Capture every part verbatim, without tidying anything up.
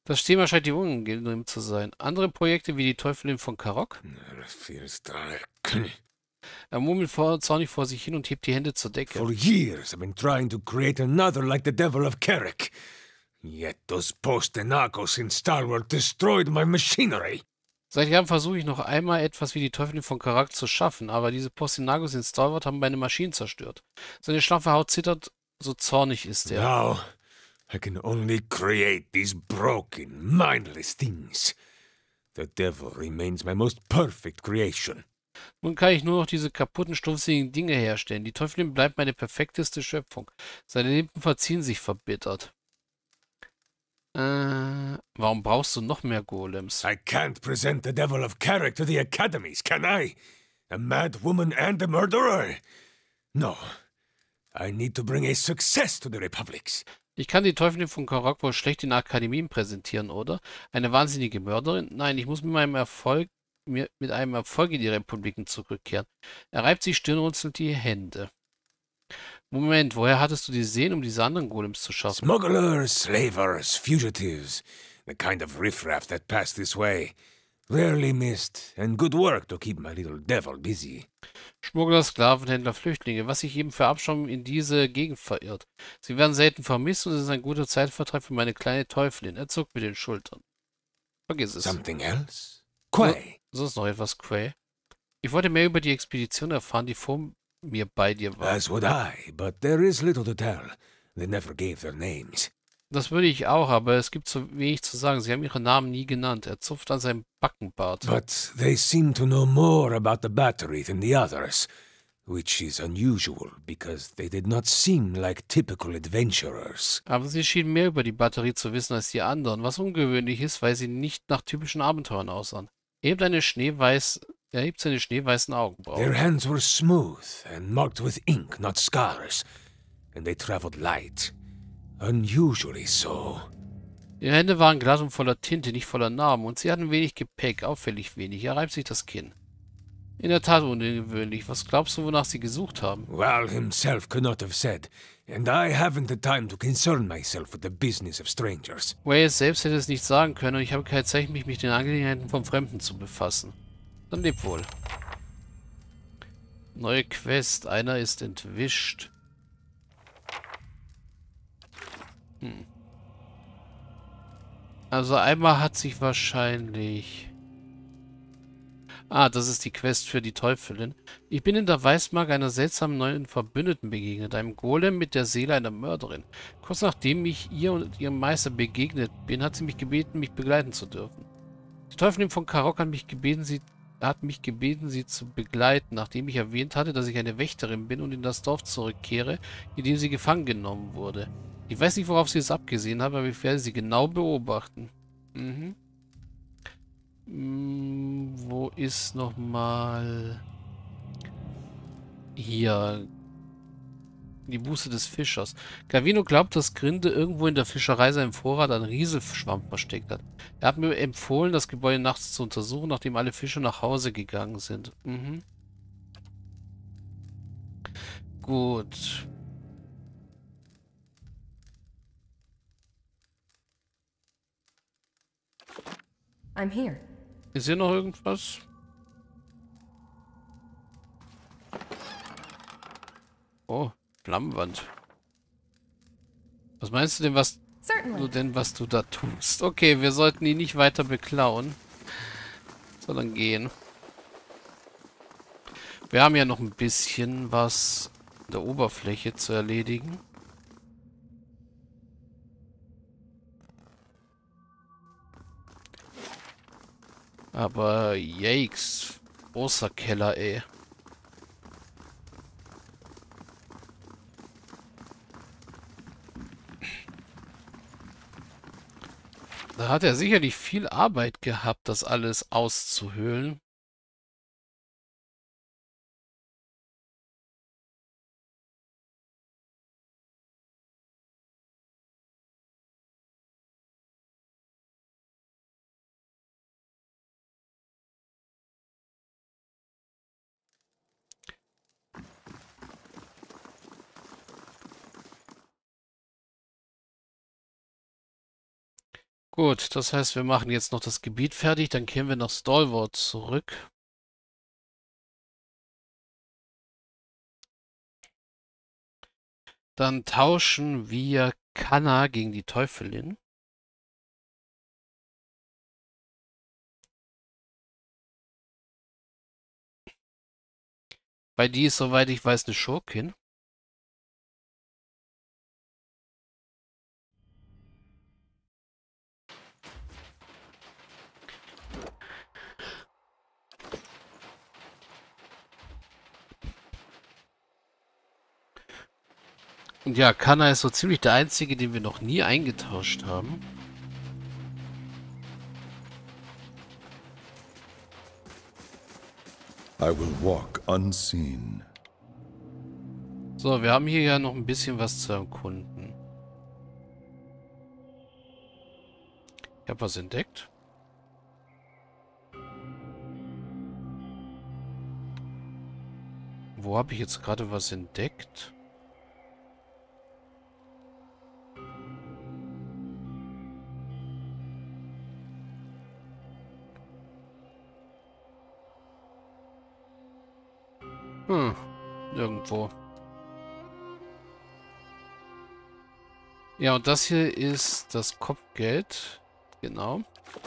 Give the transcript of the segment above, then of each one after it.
Das Thema scheint die unangenehm zu sein. Andere Projekte wie die Teufelin von Karok? Er murmelt vor, zornig vor sich hin und hebt die Hände zur Decke. For years I've been trying to create another like the Devil of Carrick. Yet those post-Enagos in Star-Wars destroyed my machinery. Seit Jahren versuche ich noch einmal etwas wie die Teufelin von Karak zu schaffen, aber diese Postinagos in Stalwart haben meine Maschinen zerstört. Seine schlaffe Haut zittert, so zornig ist er. Now I can only create these broken, mindless things. The Devil remains my most perfect creation. Nun kann ich nur noch diese kaputten, stumpfsinnigen Dinge herstellen. Die Teufelin bleibt meine perfekteste Schöpfung. Seine Lippen verziehen sich verbittert. Äh, warum brauchst du noch mehr Golems? I can't present the Devil of Carrick to the academies, can I? A mad woman and a murderer? No. I need to bring a success to the Republics. Ich kann die Teufelin von Karak wohl schlecht in Akademien präsentieren, oder? Eine wahnsinnige Mörderin? Nein, ich muss mit meinem Erfolg, mir, mit einem Erfolg in die Republiken zurückkehren. Er reibt sich Stirn und runzelt die Hände. Moment, woher hattest du die Sehen, um diese anderen Golems zu schaffen? Smugglers, slavers, fugitives. The kind of riffraff that pass this way. Rarely missed, and good work to keep my little devil busy. Schmuggler, Sklavenhändler, Flüchtlinge, was sich eben für Abschaum in diese Gegend verirrt. Sie werden selten vermisst und es ist ein guter Zeitvertreib für meine kleine Teufelin. Er zuckt mit den Schultern. Vergiss es. Something else? Quay. So, sonst noch etwas, Quay? Ich wollte mehr über die Expedition erfahren, die vor mir bei dir war. As would I, but there is little to tell. They never gave their names. Das würde ich auch, aber es gibt so wenig zu sagen. Sie haben ihre Namen nie genannt. Er zupft an seinem Backenbart. But they seem to know more about the battery than the others, which is unusual because they did not seem like typical adventurers. Aber sie schienen mehr über die Batterie zu wissen als die anderen, was ungewöhnlich ist, weil sie nicht nach typischen Abenteuern aussahen. Er hebt eine schneeweiß, er hebt seine schneeweißen Augenbrauen. Their hands were smooth and marked with ink, not scars, and they traveled light. Unusually so. Ihre Hände waren glatt und voller Tinte, nicht voller Narben, und sie hatten wenig Gepäck, auffällig wenig. Er reibt sich das Kinn. In der Tat ungewöhnlich. Was glaubst du, wonach sie gesucht haben? Well, himself could not have said, and I haven't the time to concern myself with the business of strangers. Wales selbst hätte es nicht sagen können, und ich habe keine Zeit, mich mit den Angelegenheiten von Fremden zu befassen. Dann leb wohl. Neue Quest. Einer ist entwischt. Hm. Also einmal hat sich wahrscheinlich... Ah, das ist die Quest für die Teufelin. Ich bin in der Weißmark einer seltsamen neuen Verbündeten begegnet, einem Golem mit der Seele einer Mörderin. Kurz nachdem ich ihr und ihrem Meister begegnet bin, hat sie mich gebeten, mich begleiten zu dürfen. Die Teufelin von Karok hat mich gebeten, sie hat mich gebeten, sie zu begleiten, nachdem ich erwähnt hatte, dass ich eine Wächterin bin und in das Dorf zurückkehre, in dem sie gefangen genommen wurde. Ich weiß nicht, worauf sie es abgesehen hat, aber ich werde sie genau beobachten. Mhm. Hm, wo ist nochmal... Hier. Die Buße des Fischers. Gavino glaubt, dass Grinde irgendwo in der Fischerei seinen Vorrat an Rieselschwamm versteckt hat. Er hat mir empfohlen, das Gebäude nachts zu untersuchen, nachdem alle Fischer nach Hause gegangen sind. Mhm. Gut. I'm here. Ist hier noch irgendwas? Oh, Flammenwand. Was meinst du denn, was du denn, was du da tust? Okay, wir sollten ihn nicht weiter beklauen, sondern gehen. Wir haben ja noch ein bisschen was an der Oberfläche zu erledigen. Aber yikes, großer Keller, ey. Da hat er sicherlich viel Arbeit gehabt, das alles auszuhöhlen. Gut, das heißt, wir machen jetzt noch das Gebiet fertig, dann kehren wir nach Stalwart zurück. Dann tauschen wir Kanna gegen die Teufelin. Weil die ist, soweit ich weiß, eine Schurkin. Und ja, Kanna ist so ziemlich der einzige, den wir noch nie eingetauscht haben. I will walk unseen. So, wir haben hier ja noch ein bisschen was zu erkunden. Ich habe was entdeckt. Wo habe ich jetzt gerade was entdeckt? Hm, irgendwo. Ja, und das hier ist das Kopfgeld. Genau.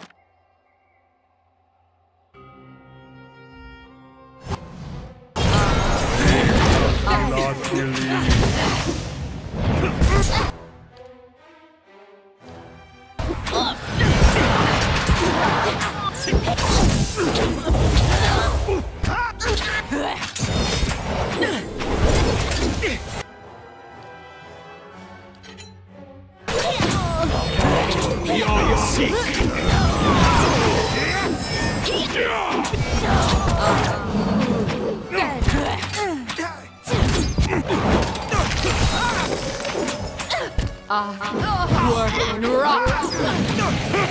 Working rock.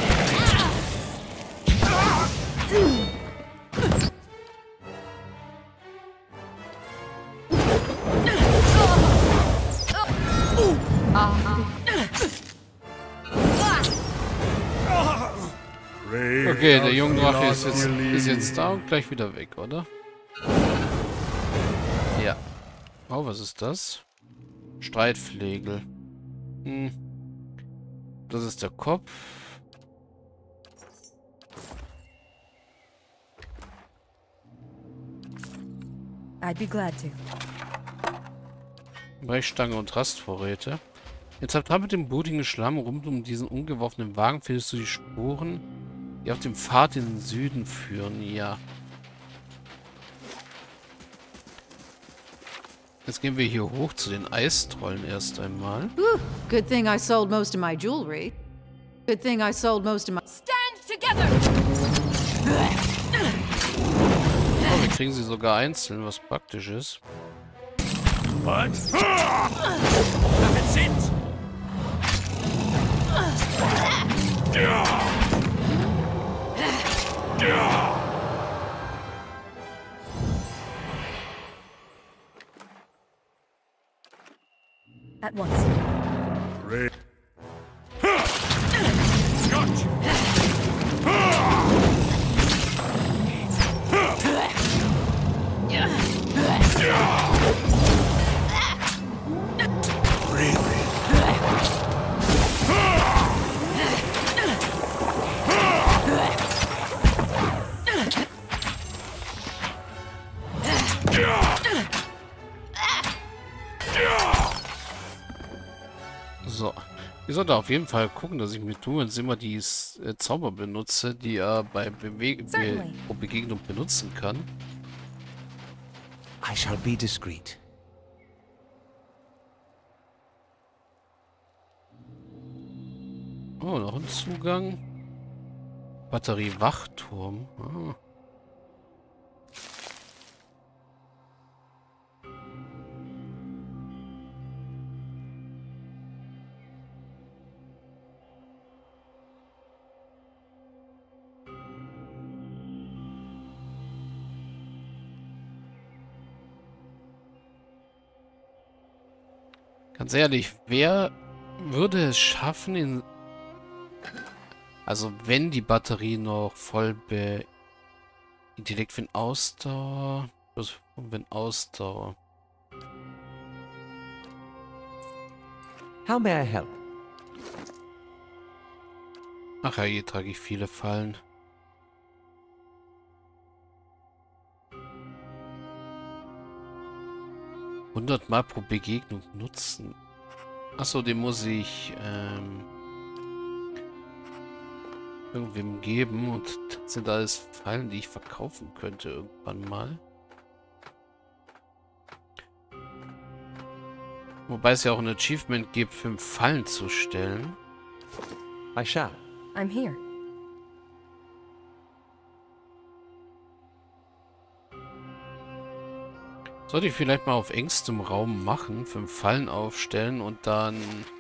Okay, der junge Drache ist jetzt, ist jetzt da und gleich wieder weg, oder? Ja. Oh, was ist das? Streitflegel. Hm. Das ist der Kopf. I'd be glad to. Brechstange und Rastvorräte. Jetzt habt ihr mit dem blutigen Schlamm rund um diesen umgeworfenen Wagen findest du die Spuren, die auf dem Pfad in den Süden führen. Ja. Jetzt gehen wir hier hoch zu den Eistrollen erst einmal. Whew. Good thing I sold most of my jewelry. Good thing I sold most of my... Stand together! Oh, wir kriegen sie sogar einzeln, was praktisch ist. What? That's it! At once. So. Ich sollte auf jeden Fall gucken, dass ich mit Dumens immer die äh, Zauber benutze, die er bei Bewe Be pro Begegnung benutzen kann. I shall be discreet. Oh, noch ein Zugang. Batterie-Wachturm. Ah. Ganz ehrlich, wer würde es schaffen, in Also wenn die Batterie noch voll be... Intellekt für Ausdauer... Was wenn Ausdauer... How may I help? Ach ja, hier trage ich viele Fallen. hundert Mal pro Begegnung nutzen. Achso, den muss ich ähm, irgendwem geben. Und das sind alles Fallen, die ich verkaufen könnte irgendwann mal. Wobei es ja auch ein Achievement gibt, fünf Fallen zu stellen. I shall. I'm here. Sollte ich vielleicht mal auf engstem Raum machen, fünf Fallen aufstellen und dann...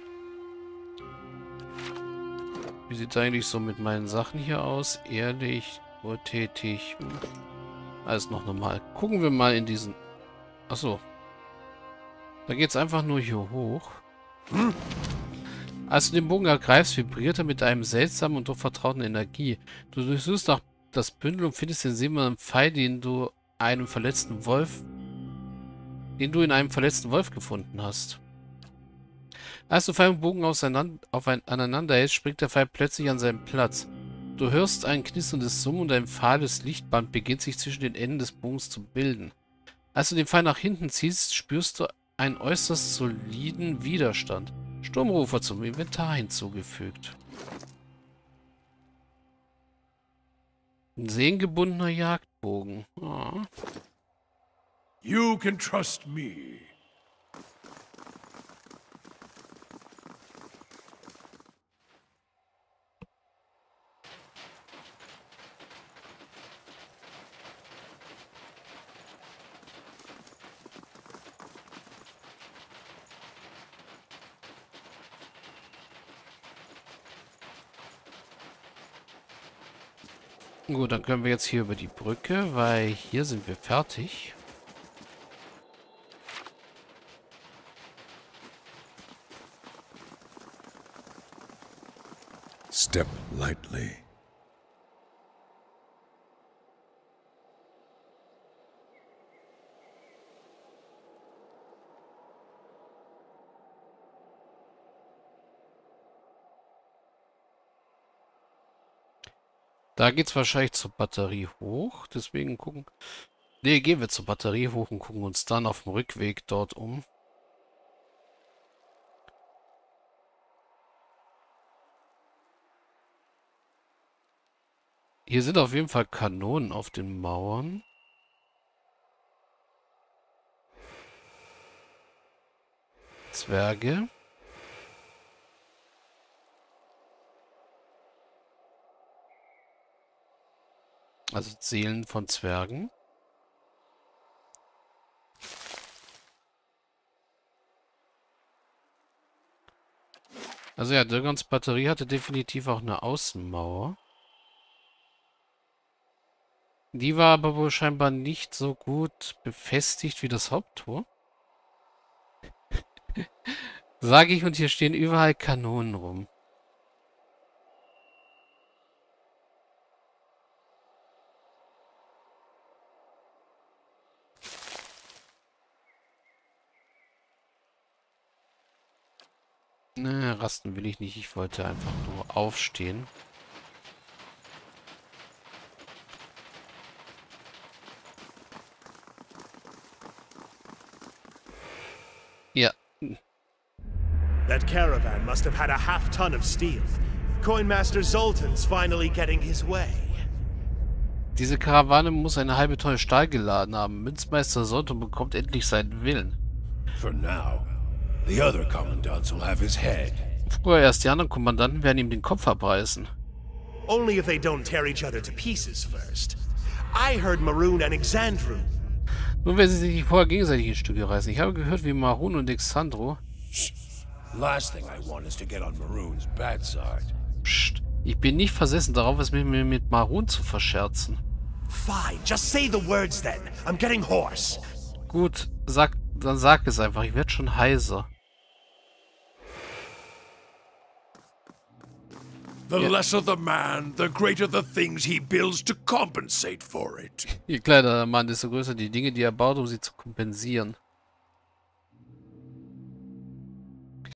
Wie sieht es eigentlich so mit meinen Sachen hier aus? Ehrlich, wohltätig, hm. Alles noch normal. Gucken wir mal in diesen... Achso. Da geht es einfach nur hier hoch. Hm. Als du den Bogen ergreifst, vibriert er mit einem seltsamen und doch vertrauten Energie. Du durchsuchst auch das Bündel und findest den silbernen Pfeil, den du einem verletzten Wolf... den du in einem verletzten Wolf gefunden hast. Als du Pfeil und Bogen auseinander, auf ein, aneinander hältst, springt der Pfeil plötzlich an seinen Platz. Du hörst ein knisterndes Summen und ein fahles Lichtband beginnt sich zwischen den Enden des Bogens zu bilden. Als du den Pfeil nach hinten ziehst, spürst du einen äußerst soliden Widerstand. Sturmrufer zum Inventar hinzugefügt. Ein sehengebundener Jagdbogen. Oh. You can trust me. Gut, dann können wir jetzt hier über die Brücke, weil hier sind wir fertig. Step lightly. Da geht's wahrscheinlich zur Batterie hoch. Deswegen gucken... Ne, gehen wir zur Batterie hoch und gucken uns dann auf dem Rückweg dort um. Hier sind auf jeden Fall Kanonen auf den Mauern. Zwerge. Also Seelen von Zwergen. Also ja, Dirgons Batterie hatte definitiv auch eine Außenmauer. Die war aber wohl scheinbar nicht so gut befestigt wie das Haupttor. Sage ich, und hier stehen überall Kanonen rum. Ne, rasten will ich nicht. Ich wollte einfach nur aufstehen. Ja. That caravan must have had a half ton of steel. Coinmaster Zoltan's finally getting his way. Diese Karawane muss eine halbe Tonne Stahl geladen haben. Münzmeister Zoltan bekommt endlich seinen Willen. For now, the other commandants will have his head. Vorerst, die anderen Kommandanten werden ihm den Kopf abreißen. Only if they don't tear each other to pieces first. I heard Maroon and Exandru. Nur wenn sie sich nicht vorher gegenseitig in Stücke reißen. Ich habe gehört, wie Marun und Exandro... Last thing I want is to get on Maroon's bad side. Psst. Ich bin nicht versessen darauf, es mit mir mit Marun zu verscherzen. Fine, just say the words then. I'm getting hoarse. Gut, sag, dann sag es einfach. Ich werde schon heiser. The Ja. lesser the man, the greater the things he builds to compensate for it. Je kleiner der Mann, desto größer die Dinge, die er baut, um sie zu kompensieren.